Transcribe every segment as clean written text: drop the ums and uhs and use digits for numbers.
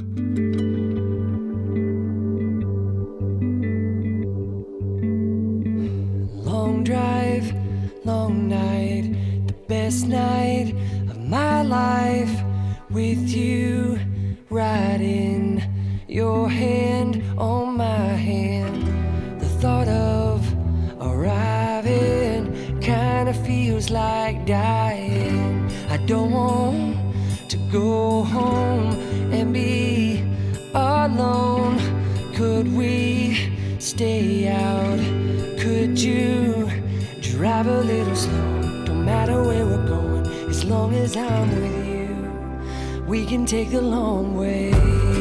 Long drive, long night, the best night of my life with you right in your hand on my hand. The thought of arriving kinda feels like dying. I don't want to go home and be alone. Could we stay out? Could you drive a little slow? Don't matter where we're going, as long as I'm with you, we can take the long way.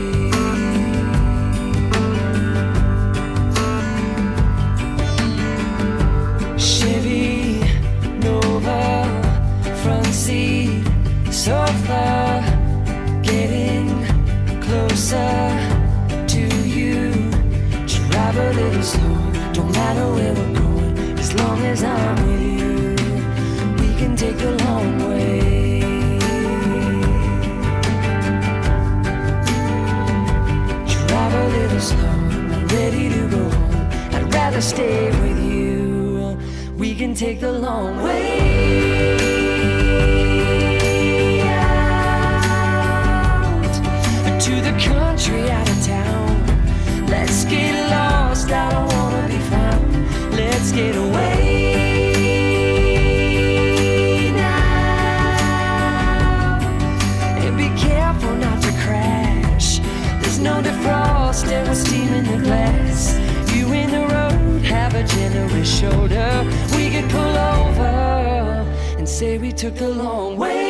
Chevy Nova, front seat, sofa, getting closer to you. Drive a little slow, don't matter where we're going, as long as I'm with you, we can take the long way. Drive a little slow, I'm not ready to go home, I'd rather stay with you, we can take the long way. Out to the country, out of town, let's get lost, I don't wanna be found. Let's get away now, and be careful not to crash. There's no defrost and we're steaming the glass. You in the road, have a generous shoulder. We could pull over and say we took the long way.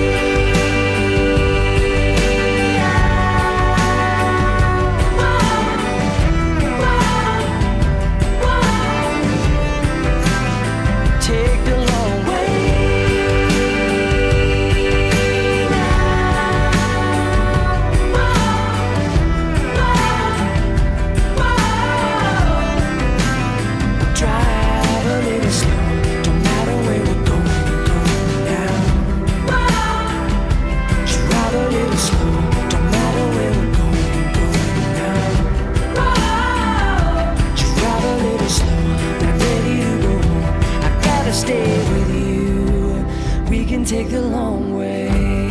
Stay with you, we can take the long way.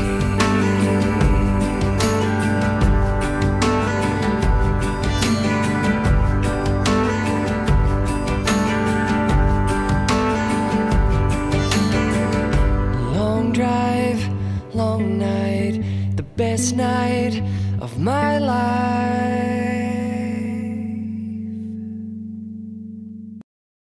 Long drive, long night, the best night of my life.